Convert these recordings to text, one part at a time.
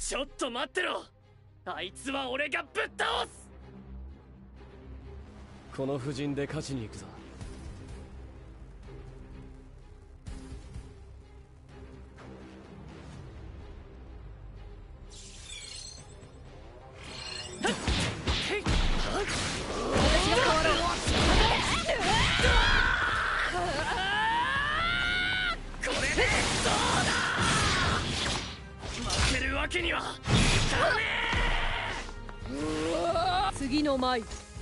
ちょっと待ってろ。あいつは俺がぶっ倒す。 この布陣で勝ちに行くぞ。 わけには次の舞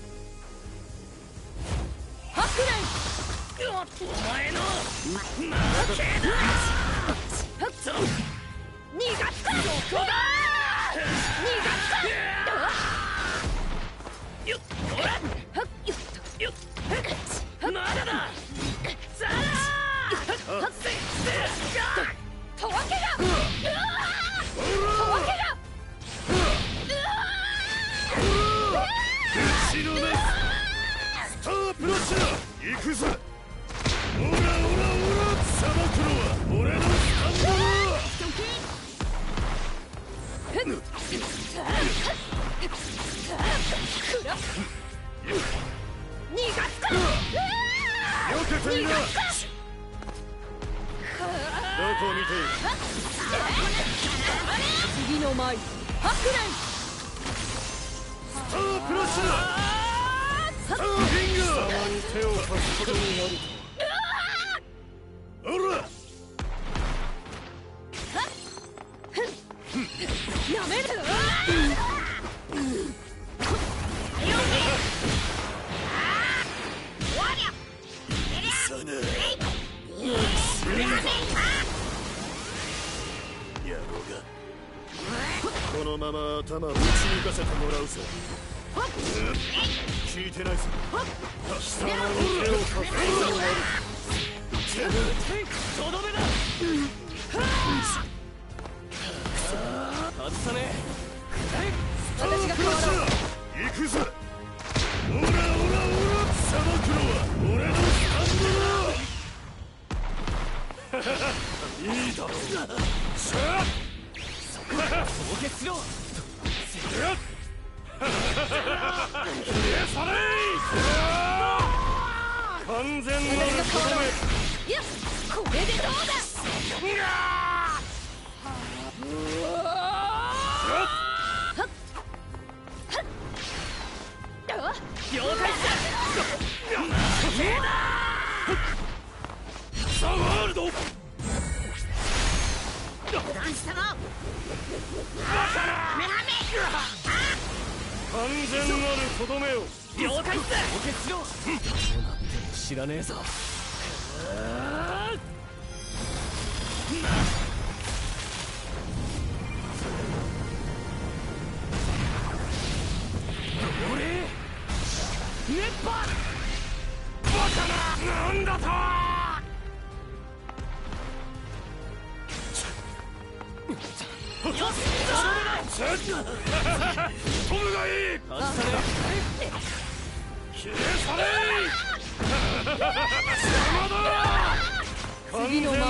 ハクレン。 お前の負けだ。 逃がすか。どこだ。逃がすか。 よっほらよっまだだ。さあたわけだ。 後ろです。スタープラッシャー行くぞ。オラオラオラ、サバクロは俺のスタンドだ。 逃がすか。 よけていな。どこを見ている。 次の舞ハクレン。 スタープラッシャースターフィンガー。 様に手を貸すことになるオラやめる。 このまま頭打ち抜かせてもらうぞ。聞いてないぞ。貴様に手を貸すことになる。 とどめだ。外さねえ。 スタープラッシャー行くぞ。オラオラオラ、サバクロは俺のスタンドだ。いいだろう。しゃあ凍結しろ。 完全なるとどめ。 いや、これでどうだ。 了解した。 ザワールド。完全なるとどめを。 了解っす。凍結しろ。 どうなっても知らねえぞ。 俺熱波。 バカな。なんだと。 よし、 トムがいい。 外さねえ。 消え去れ。邪魔だ。 次の舞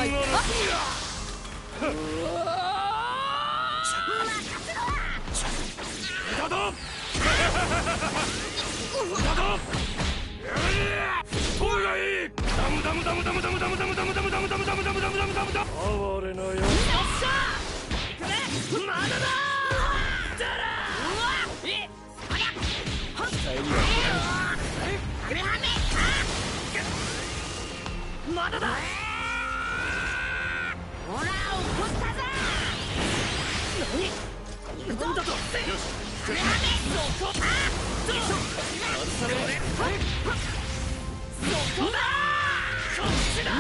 トムがいい。ダムダムダムダムダムダムダムダムダムダムダムダムダムダムダムダムダムダム。哀れなやつ。 まだだ。だら。 期待にはまだだ。 ほら、怒ったぞ。 何なんだと。よし。 グレハメ。 そこ。外さねえ。そこだ。こっちだ。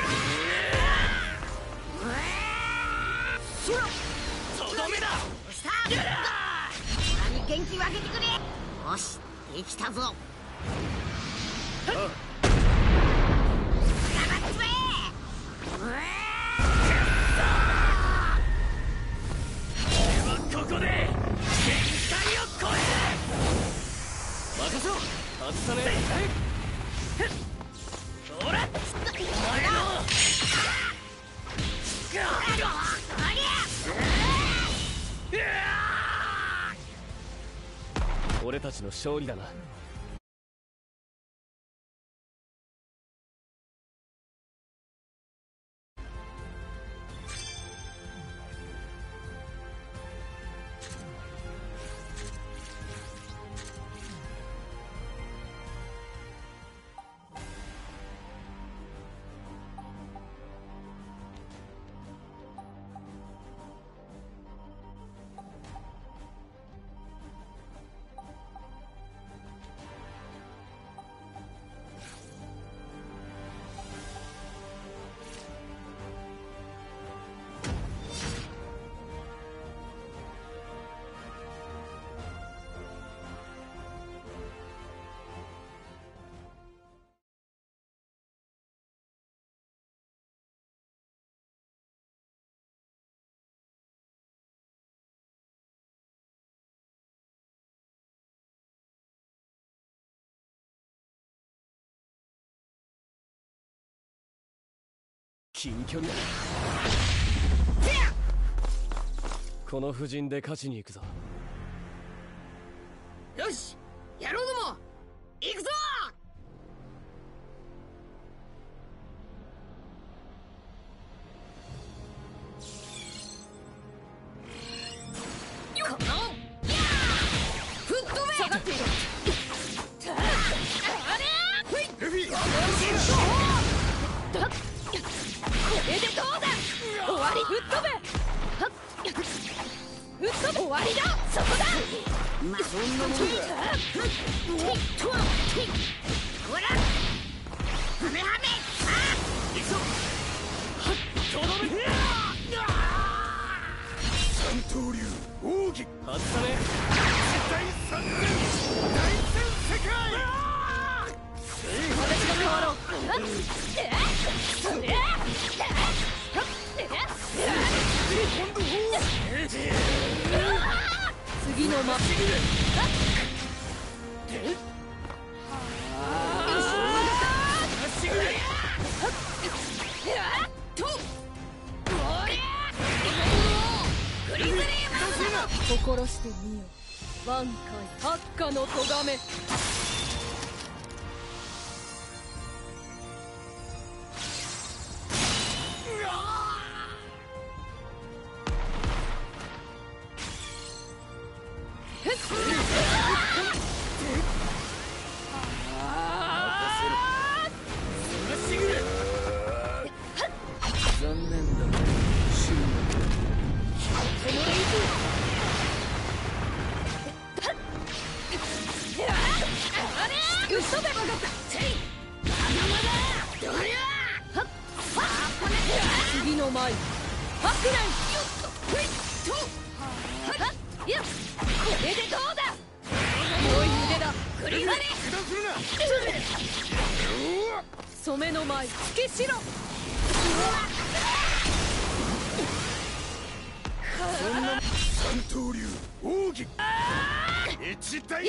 とどめだ。 オラに元気分けてくれ。よし、できたぞ。 ここで限界を超える。 任せろ。外さねえ。 ほら、お前のありゃ。 俺たちの勝利だな。近距離だ。この布陣で勝ちに行くぞ。 よし、野郎ども行くぞ。この吹っ飛べ。下がっている。 ルフィ、 これでどうだ。終わり。吹っ飛べ。吹っ飛べ。終わりだ。そこだ。まあそんなもんだ。ほらハメハメ。 行くぞ。とどめ。 三刀流奥義外さね。 第三戦大戦世界。 私が変わろう。次のマッチ。心してみよ。挽回八下のとがめ。次の前ハクナイ。これでどうだ。良い腕だ。クリザリ。染めの舞つけしろ。 三刀流奥義一大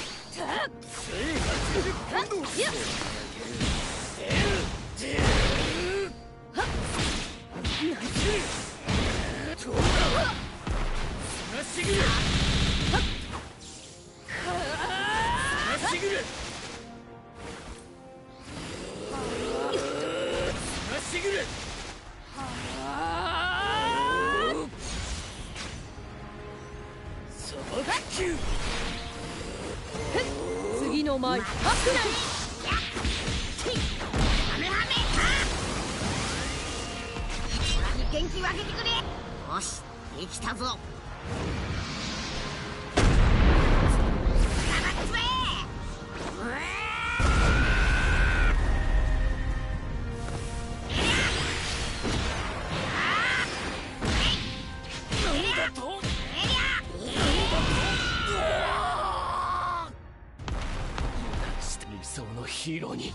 次の舞ハクナイ。元気分けてくれ。よし、できたぞ。 理想のヒーローに。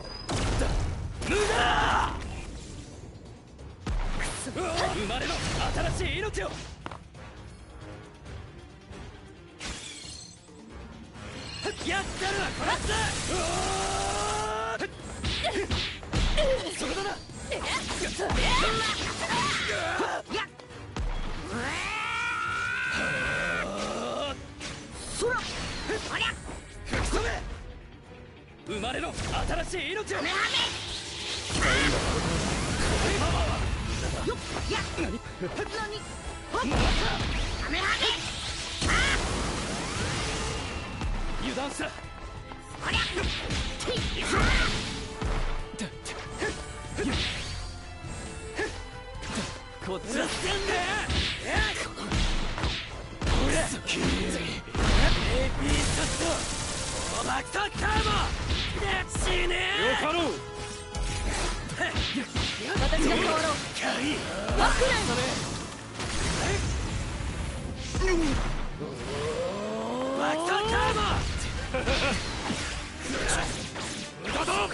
無駄。生まれの新しい命を。やったるわこらつ。そこだな。 そらありゃ吹き飛べ。生まれの新しい命を。 カメハメよっや何カメハメ油断する。 ありゃこっちはせんで。俺AP ショットオーバークソカーボ死ねよかろう。 私が変わろうワクランバクソカーボ無駄だ。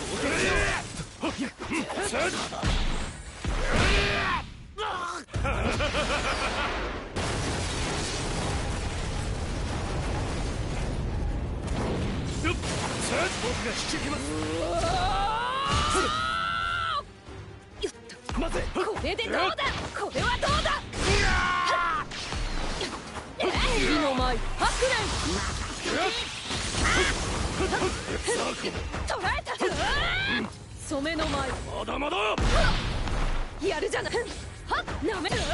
僕が引き受けます。 よっと待て。 これでどうだこれはどうだ次の舞ハクラン捕らえた染めの舞まだまだ。 やるじゃないはっなめる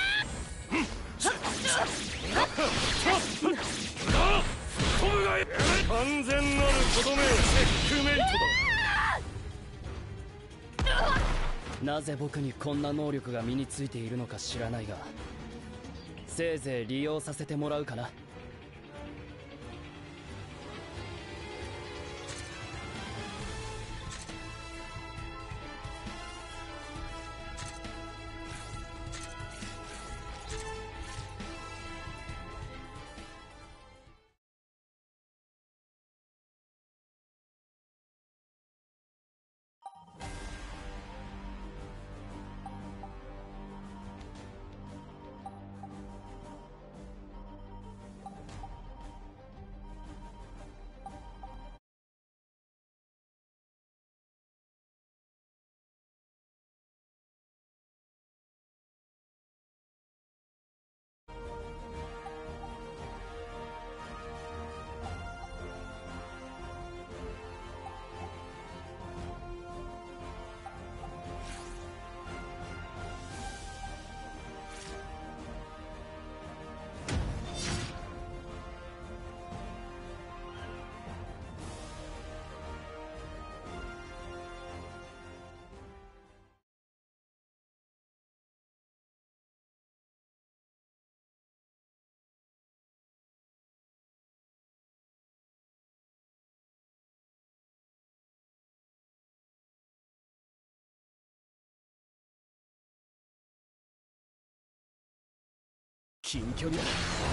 完全なるとどめをチェックメイトだ。 なぜ僕にこんな能力が身についているのか知らないが、せいぜい利用させてもらうかな。 近距離だ。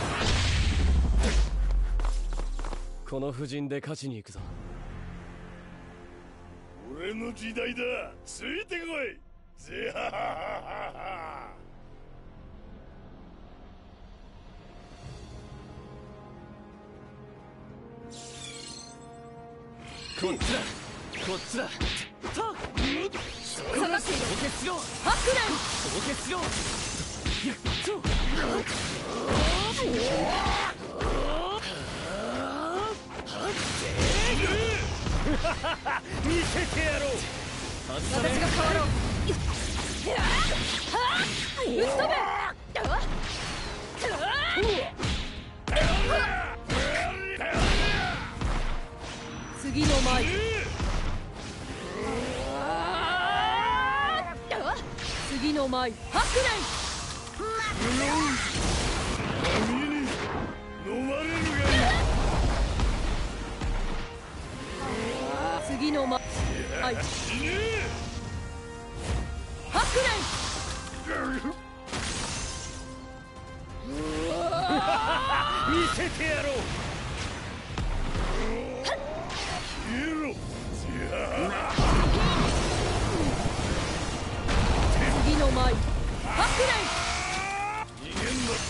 この布陣で勝ちに行くぞ。 俺の時代だ。ついてこい。ぜはははは。 こっちだこっちだ。 下がっている。 凍結しろハクレン。 凍結しろ。いやそう見せてやろう。 私が変わろう。吹っ飛べ。次の舞。次の舞。ハクレン。 波に飲まれるがいい。 次の舞。はい。 死ねハクレン。 見せてやろう。 消えろ。 次の舞。ハクレン。 逃げんな。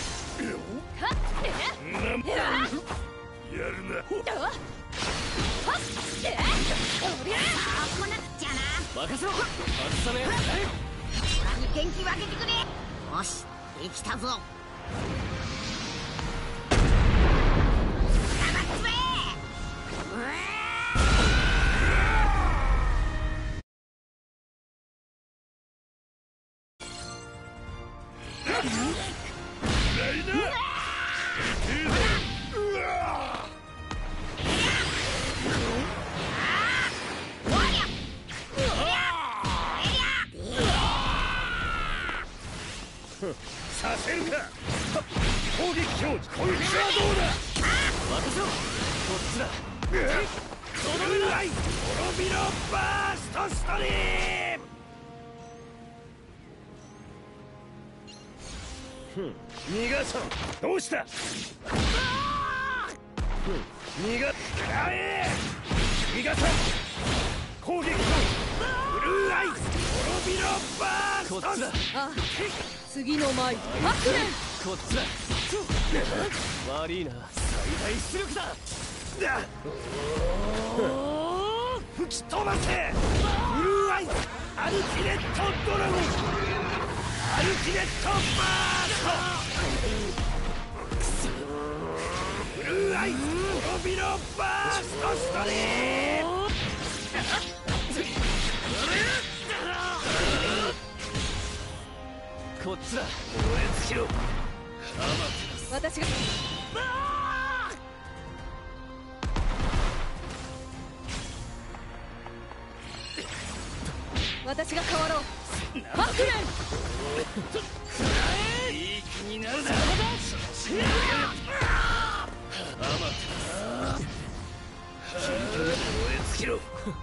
やるな。 任せろ。外さね元気分けてくれ。よし、できたぞ。 させるか。攻撃表示。こいつはどうだ。 任せろ。こっちだ。 とどめない。滅びろバーストストリーム。逃がそう。どうした。逃が逃がそう。攻撃表示。ブルーアイス。滅びろバースト。 こっちだ。 あ、次の舞。ハクレン。 こっちだ。悪いな。最大出力だ。 吹き飛ばせ。ブルーアイスアルティメットドラゴン。アルティメットバースト。ブルーアイス滅びろバーストストリーム。 こっちだ。 燃え尽きろ。 私が。私が変わろう。ハクレン。 いい気になるな。燃え尽きろ。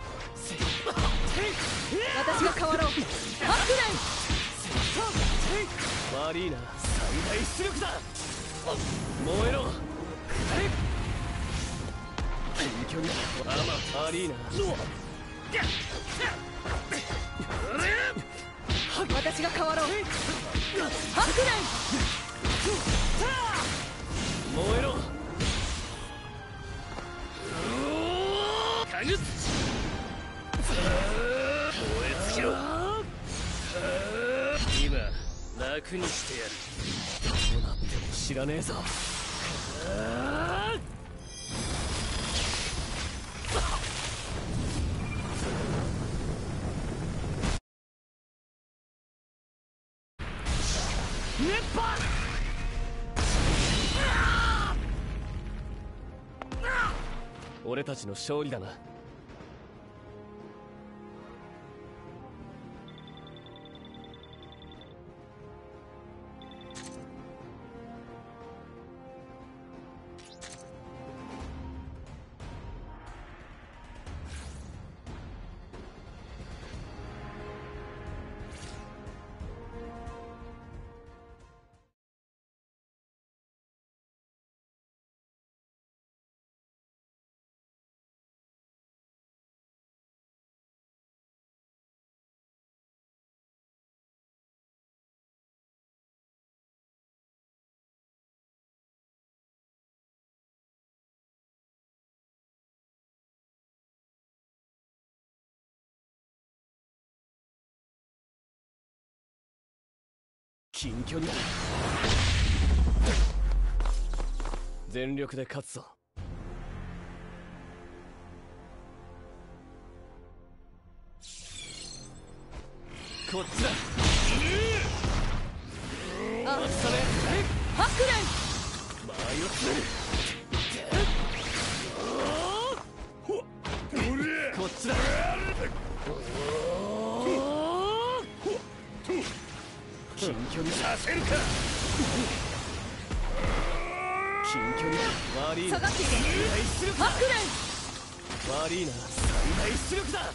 私が変わろう。ハクレン。 悪いな。最大出力だ。燃えろ。近距離アリーナ。 私が変わろう。ハクレン。 燃えろ。 かぐっ。燃え尽きろ。今楽にしてやる。 どうなっても知らねえぞ。熱波。俺たちの勝利だな。 近距離だ。全力で勝つぞ。こっちだ。 あ、 待ったね。 ハクレン。 間合いを詰める。こっちだ。近距離させるか。近距離悪いな。 下がっていけ。 最大出力だ。 ハクレン。 悪いな。最大出力だ。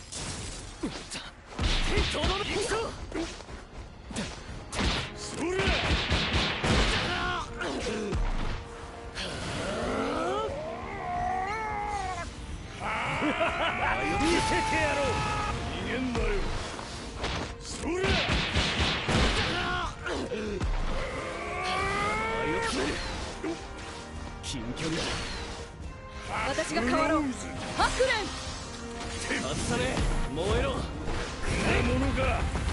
とどめ。行くぞ。 それ見せてやろう。逃げんなよ。それ近距離だ。 私が変わろう。ハクレン。 外さねえ。燃えろ。 なものが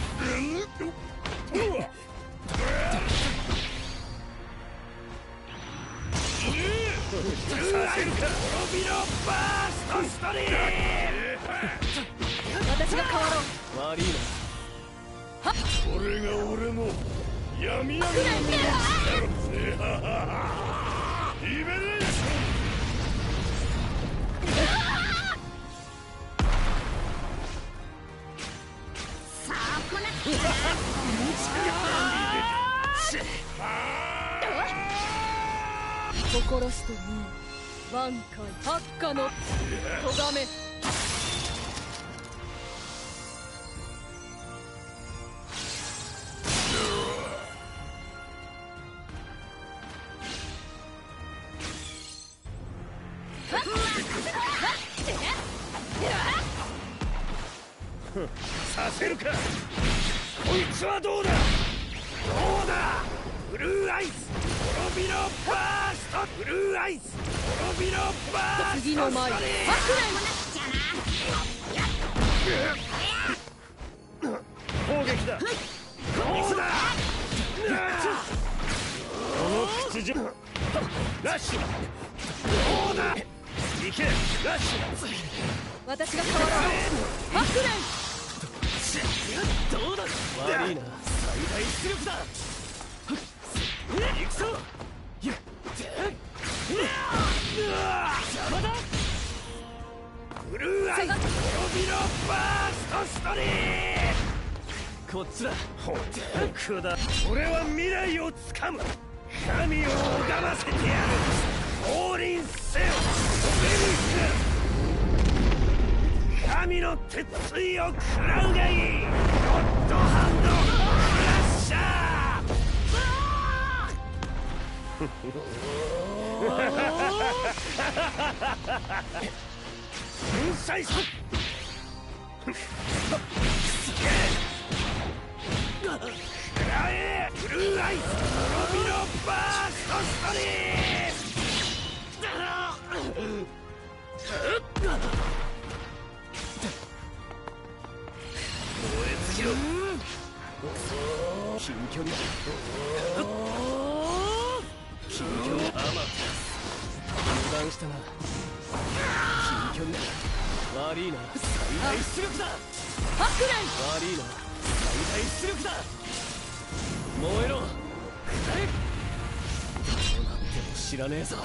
させるか。滅びろバーストストリー私が変わろう。 悪いな。 これが俺の闇闇のリベレーション。 さあこな心してみよ挽回八下のとがめ。 させるか。こいつはどうだ。どうだ。ブルーアイズ滅びろバースト。ブルーアイズ滅びろバースト。 次の前ハクレン。 攻撃だ。どうだ。この口じゃラッシュ。どうだ。行けラッシュ。 私が変わろう。ハクレン。 どうだ。悪いな。最大出力だ。行くぞ。邪魔だ。 ブルーアイズ滅びろバーストストリーこっちだ。 ほんくだ。俺は未来をつかむ。神を拝ませてやる。降臨せよベリック。神の鉄槌を食らうがいい。ゴッドハンドクラッシャー。粉砕す食らえブルーアイズ滅びろバーストストリー燃え尽きろ。 近距離だ。近距離アマテラス。油断したな。近距離だ。悪いな。最大出力だ。 ハクレン。 悪いな。最大出力だ。燃えろ。どうなっても知らねえぞ。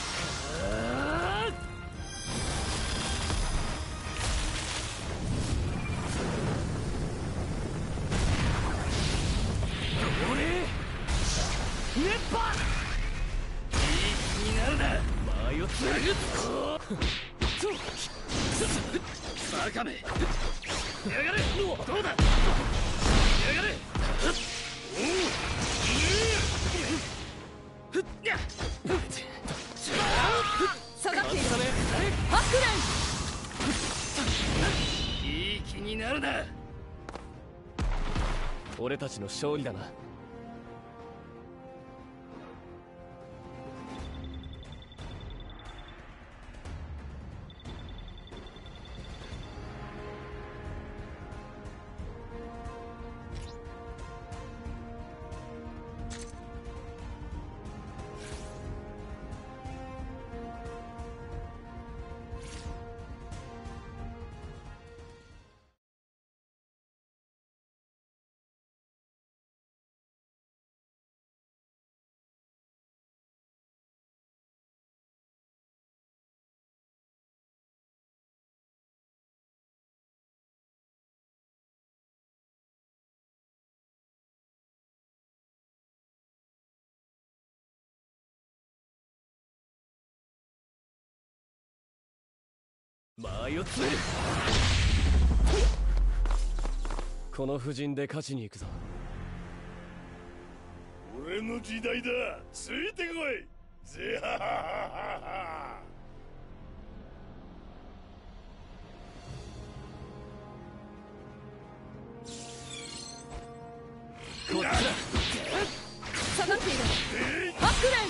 熱波。いい気になるな。間合いをつなぐ。バカめ。やがれ。どうだ。やがれ。 下がっている。ハクレン。 いい気になるな。俺たちの勝利だな。 間合いを詰める。この布陣で勝ちに行くぞ。 俺の時代だ。ついてこい。ぜはははは。 こっちだ。 下がっている。ハックレ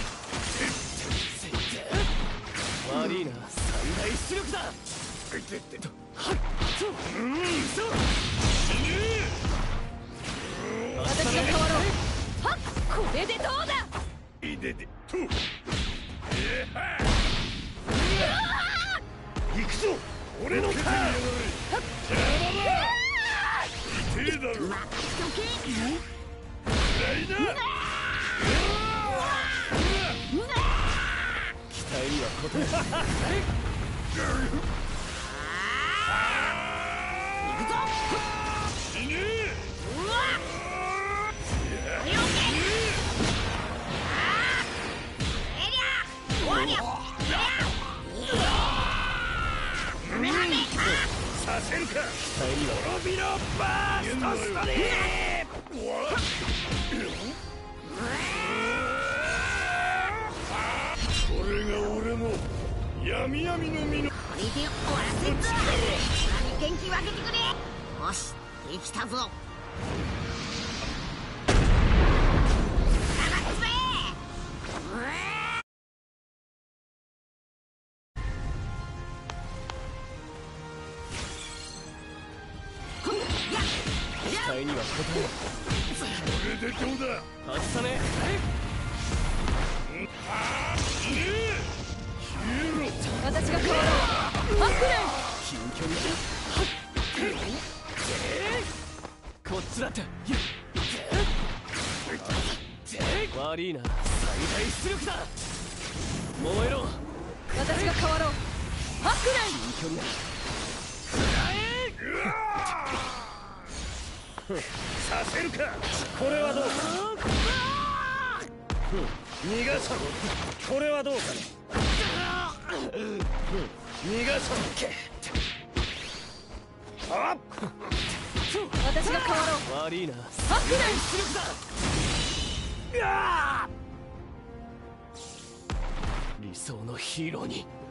ン。 悪いな、最大出力だ。 私が変わろう。はっ、これでどうだ。 いででと。行くぞ。俺のターン。邪魔だ。痛えだろ。 またしとけ。 ライナー。 期待には応えた。 行くぞ。 死ね。 うわっ。 させるか。 期待には滅びろバーストストリーム。これが俺の闇闇の実の。 これで終わらせんぞ。元気分けてくれ。よし、できたぞ。 期待には応える。 これでどうだ。 外さね死ね。消えろ。 私が変わろう。ハックレン。 近距離だ。こっちだって。悪いな、最大出力だ。燃えろ。 私が変わろう。ハックレン。 近距離だ。 させるか。これはどうか。逃がさん。これはどうかね。逃がさん。あっ。 私が変わろう。 悪いな、 ハックレン。 出力だ。理想のヒーローに。